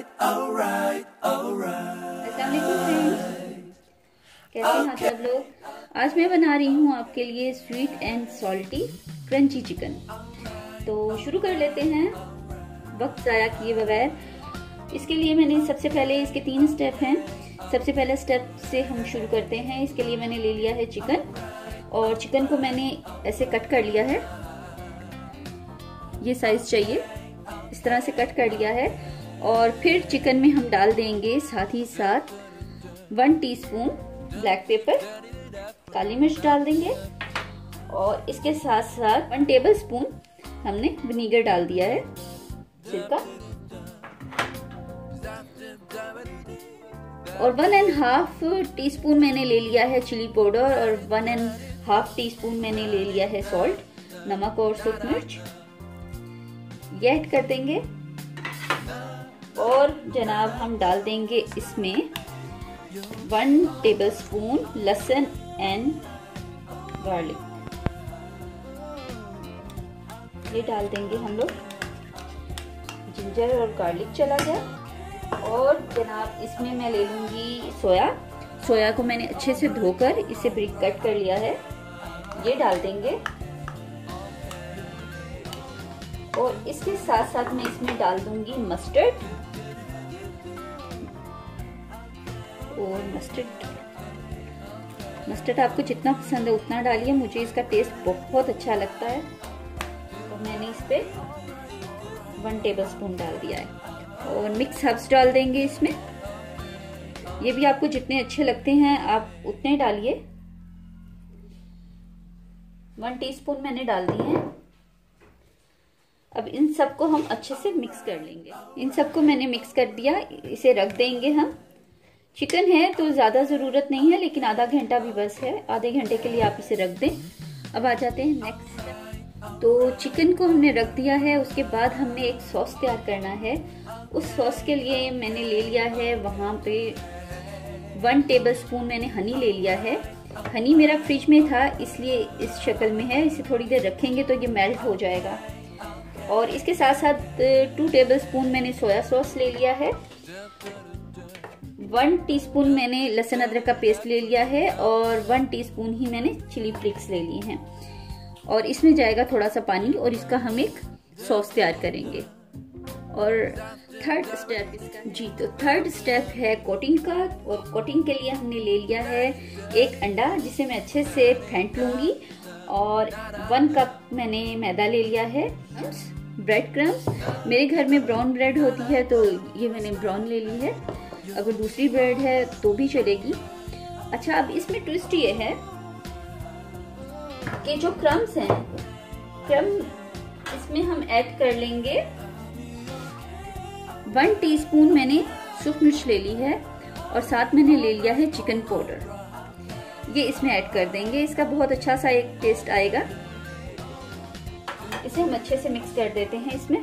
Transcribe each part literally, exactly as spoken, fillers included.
alright, alright, alright. अस्सलाम वालेकुम friends, कैसे हैं आप सब लोग। आज मैं बना रही हूँ आपके लिए sweet and salty crunchy chicken. तो शुरू कर लेते हैं वक्त ज़ाया किए बगैर। इसके लिए मैंने सबसे पहले इसके तीन स्टेप हैं। सबसे पहले स्टेप से हम शुरू करते हैं। इसके लिए मैंने ले लिया है चिकन, और चिकन को मैंने ऐसे कट कर लिया है। ये साइज चाहिए, इस तरह से कट कर लिया है। और फिर चिकन में हम डाल देंगे साथ ही साथ वन टीस्पून ब्लैक पेपर, काली मिर्च डाल देंगे, और इसके साथ साथ वन टेबल स्पून हमने विनीगर डाल दिया है, सिरका, और one and half teaspoon मैंने ले लिया है चिली पाउडर, और one and half teaspoon मैंने ले लिया है सॉल्ट, नमक और सूख मिर्च। ये ऐड कर देंगे, और जनाब हम डाल देंगे इसमें वन टेबल स्पून लहसुन एंड गार्लिक। ये डाल देंगे हम लोग। जिंजर और गार्लिक चला गया। और जनाब इसमें मैं ले लूंगी सोया। सोया को मैंने अच्छे से धोकर इसे ब्रिक कट कर लिया है, ये डाल देंगे। और इसके साथ साथ मैं इसमें डाल दूंगी मस्टर्ड, और मस्टर्ड मस्टर्ड आपको जितना पसंद है उतना डालिए। मुझे इसका टेस्ट बहुत अच्छा लगता है, तो मैंने इस पे वन टेबल स्पून डाल दिया है। और मिक्स हर्ब्स डाल देंगे इसमें। ये भी आपको जितने अच्छे लगते हैं आप उतने डालिए। वन टीस्पून मैंने डाल दिए हैं। अब इन सबको हम अच्छे से मिक्स कर लेंगे। इन सबको मैंने मिक्स कर दिया, इसे रख देंगे हम। चिकन है तो ज़्यादा ज़रूरत नहीं है, लेकिन आधा घंटा भी बस है। आधे घंटे के लिए आप इसे रख दें। अब आ जाते हैं नेक्स्ट स्टेप। तो चिकन को हमने रख दिया है, उसके बाद हमने एक सॉस तैयार करना है। उस सॉस के लिए मैंने ले लिया है वहाँ पे वन टेबल स्पून मैंने हनी ले लिया है। हनी मेरा फ्रिज में था, इसलिए इस शक्ल में है। इसे थोड़ी देर रखेंगे तो ये मेल्ट हो जाएगा। और इसके साथ साथ टू टेबल स्पून मैंने सोया सॉस ले लिया है। वन टीस्पून मैंने लहसुन अदरक का पेस्ट ले लिया है, और वन टीस्पून ही मैंने चिली फ्लेक्स ले लिए हैं। और इसमें जाएगा थोड़ा सा पानी, और इसका हम एक सॉस तैयार करेंगे। और थर्ड स्टेप इसका जी तो थर्ड स्टेप है कोटिंग का। और कोटिंग के लिए हमने ले लिया है एक अंडा, जिसे मैं अच्छे से फेंट लूंगी। और वन कप मैंने मैदा ले लिया है। ब्रेड क्रम्स, मेरे घर में ब्राउन ब्रेड होती है तो ये मैंने ब्राउन ले ली है। अगर दूसरी ब्रेड है तो भी चलेगी। अच्छा, अब इसमें ट्विस्ट ये है कि जो क्रम्स हैं, क्रम इसमें हम ऐड कर लेंगे। वन टीस्पून मैंने सूख मिर्च ले ली है, और साथ मैंने ले लिया है चिकन पाउडर। ये इसमें ऐड कर देंगे। इसका बहुत अच्छा सा एक टेस्ट आएगा। इसे हम अच्छे से मिक्स कर देते हैं इसमें।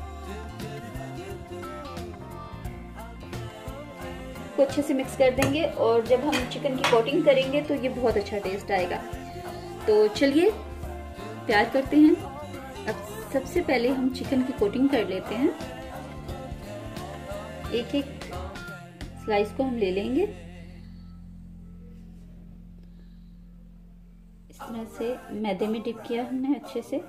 को अच्छे से मिक्स कर देंगे, और जब हम चिकन की कोटिंग करेंगे तो ये बहुत अच्छा टेस्ट आएगा। तो चलिए तैयार करते हैं। अब सबसे पहले हम चिकन की कोटिंग कर लेते हैं। एक एक स्लाइस को हम ले लेंगे। इस तरह से मैदे में डिप किया हमने अच्छे से,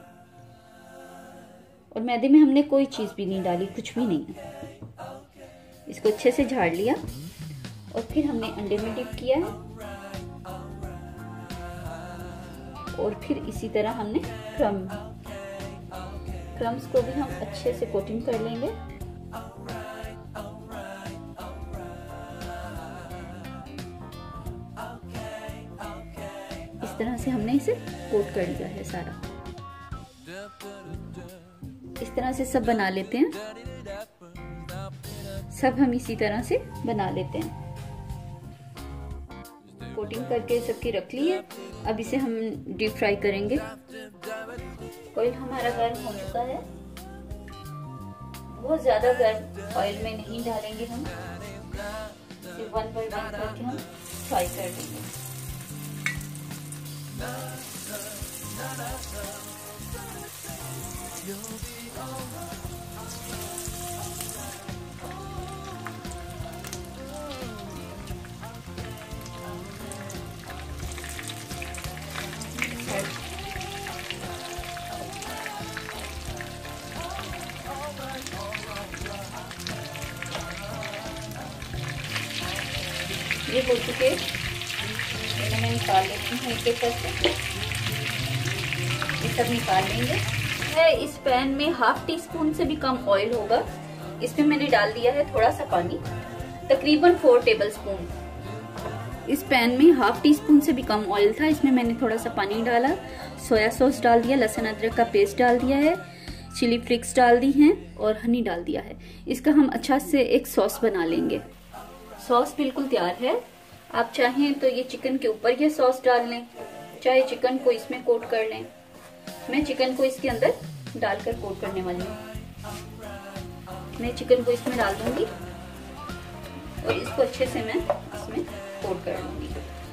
और मैदे में हमने कोई चीज भी नहीं डाली, कुछ भी नहीं है। इसको अच्छे से झाड़ लिया, और फिर हमने अंडे में डिप किया है, और फिर इसी तरह हमने क्रम क्रम्स को भी हम अच्छे से कोटिंग कर लेंगे। इस तरह से हमने इसे कोट कर लिया है सारा। इस तरह से सब बना लेते हैं। सब हम इसी तरह से बना लेते हैं। कोटिंग करके सबकी रख ली है। अब इसे हम डीप फ्राई करेंगे। ऑयल हमारा गर्म हो चुका है। बहुत ज्यादा गर्म ऑयल में नहीं डालेंगे हम, सिर्फ वन बाय वन करके हम फ्राई कर देंगे। ये हो चुके, इन्हें मैं निकाल लेती हूँ एक एक करके। ये सब निकाल लेंगे। है इस पैन में हाफ टी स्पून से भी कम ऑयल होगा। इसमें मैंने डाल दिया है थोड़ा सा पानी, तकरीबन फोर टेबल स्पून। इस पैन में हाफ टी स्पून से भी कम ऑयल था, इसमें मैंने थोड़ा सा पानी डाला, सोया सॉस डाल दिया, लहसुन अदरक का पेस्ट डाल दिया है, चिली फ्लिक्स डाल दी हैं और हनी डाल दिया है। इसका हम अच्छा से एक सॉस बना लेंगे। सॉस बिल्कुल तैयार है। आप चाहें तो ये चिकन के ऊपर ये सॉस डाल लें, चाहे चिकन को इसमें कोट कर लें। मैं चिकन को इसके अंदर डालकर कोट करने वाली हूँ। मैं चिकन को इसमें डाल दूंगी और इसको अच्छे से मैं इसमें कोट कर लूंगी।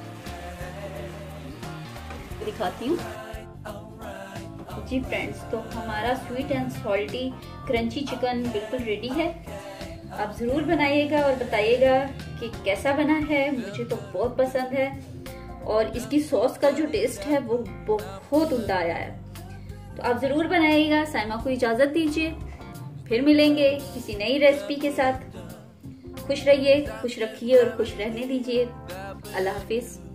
दिखाती हूँ जी फ्रेंड्स, तो हमारा sweet and salty crunchy chicken बिल्कुल रेडी है। आप ज़रूर बनाइएगा और बताइएगा कि कैसा बना है। मुझे तो बहुत पसंद है और इसकी सॉस का जो टेस्ट है वो बहुत उम्दा आया है। तो आप ज़रूर बनाइएगा। साइमा को इजाज़त दीजिए, फिर मिलेंगे किसी नई रेसिपी के साथ। खुश रहिए, खुश रखिए और खुश रहने दीजिए। अल्लाह हाफिज़।